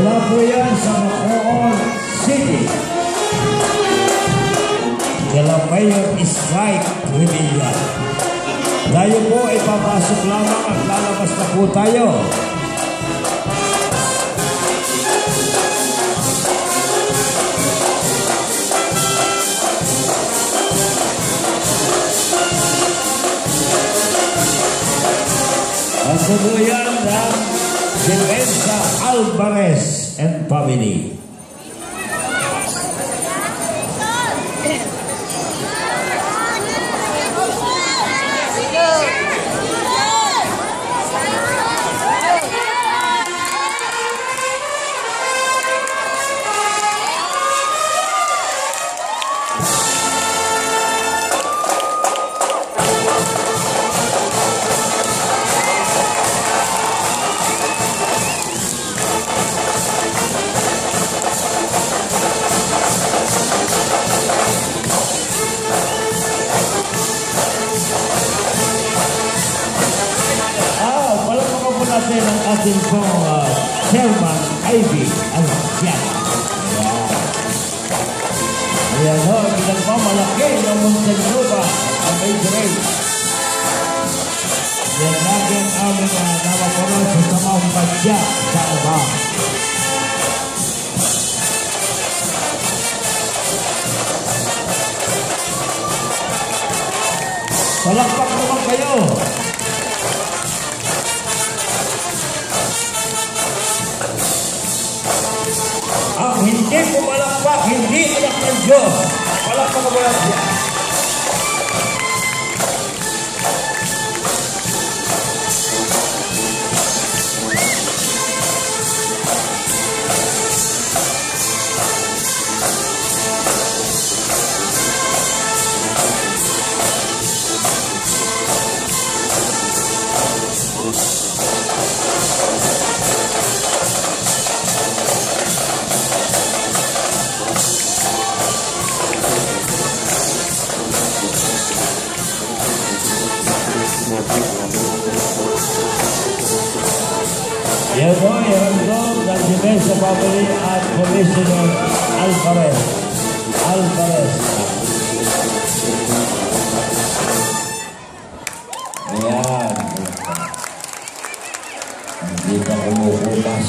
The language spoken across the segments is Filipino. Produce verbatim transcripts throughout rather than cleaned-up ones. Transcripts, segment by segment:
Mula po yan sa Bacoor City. Kila Mayor Strike Revilla. Tayo po ay papasok lamang at lalabas na po tayo. Ang subuyan ng Depensa Alvarez and family. Natin ang ating pong uh, Chairman Ivy Alcian. Ayan ho, bilang po malaki ng Montenegro ang major race. Yan lagi ang aming uh, namapunod sa samang badya sa iba. Palakpak naman kayo. Ang hindi pumalakpak, hindi anak ng Diyos. Palakpak mo lang siya. Yan po, ihandog ng Depensa family at Commissioner Alvarez. Alvarez. Ayan. Hindi pa kumukulas.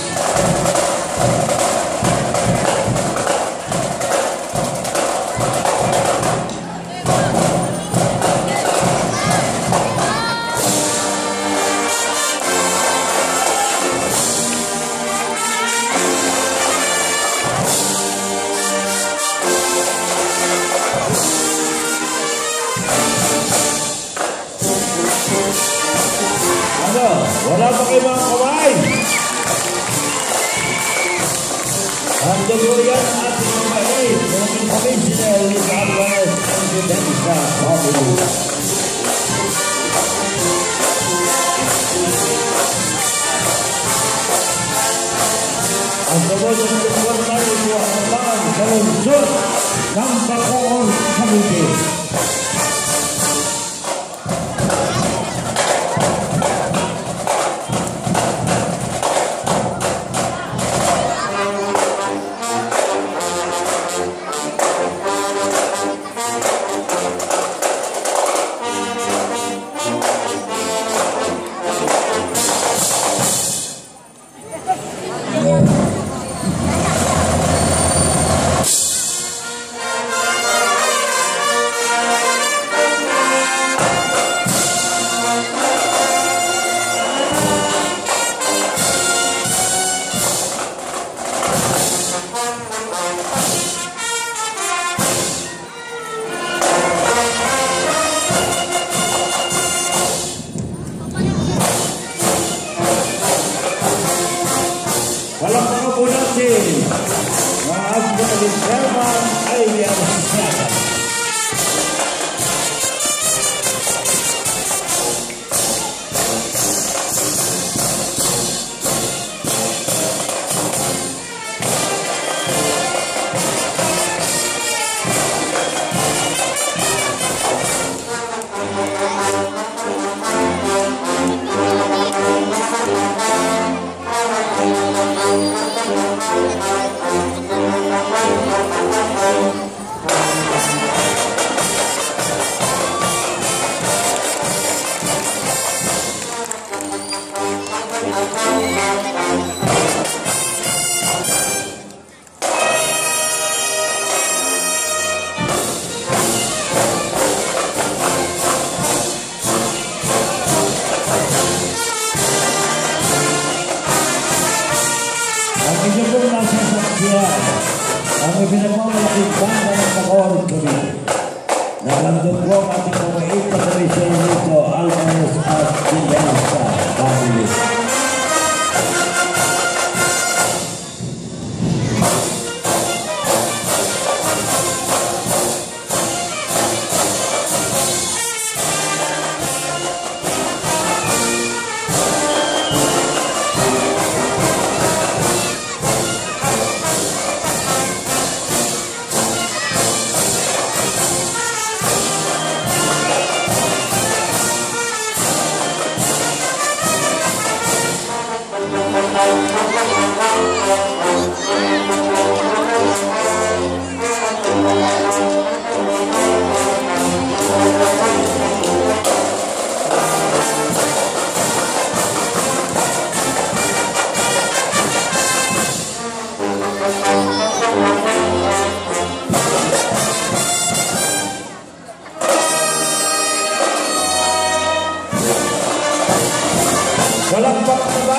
Wala pa kayo mga kamay. Ang duguyan ang ating mabait. Maraming Commissioner Luis Alvarez ang Depensa family. Ang duguyan ang duguyan tayo po ang laman sa lungsod ng Bacoor Cavite. Walang mga po natin, mga asbang ng Chairman Ivy Alcian. Ito po nasa saksyan ang ipinagmamalaking banda ng Bacoor Cavite. Nandun po ang ating mabait na Commission Lito Alvarez at Villanza family. Walang pakaba!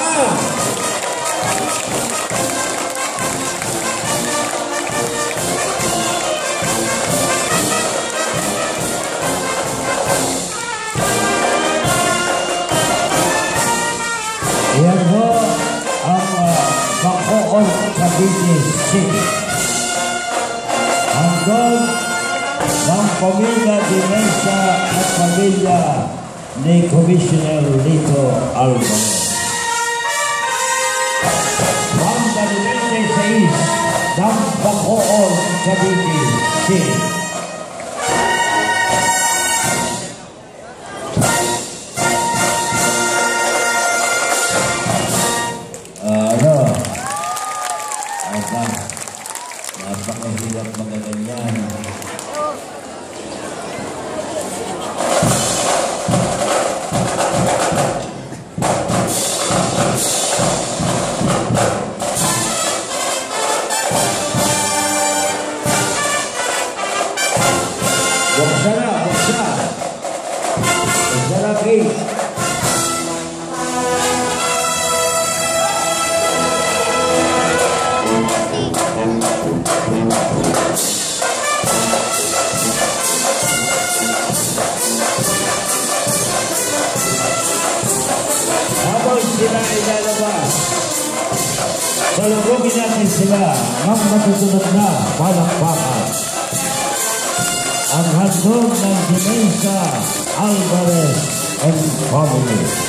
Yan po ang uh, Bacoor Cavite City. Ang goal ng pamilya Dinesa at pamilya ni Commissioner Lito Alvarez. Banda ni twenty-six ng Bacoor Cavite City. Ano? Aba, napakahirap mga ganyan. Buksan na, buksan. Buksan na, King. Habang sila ay lalabas, salubungin natin sila ng matutunod na palakpakan. Ang handog ng Dinesa Alvarez and family.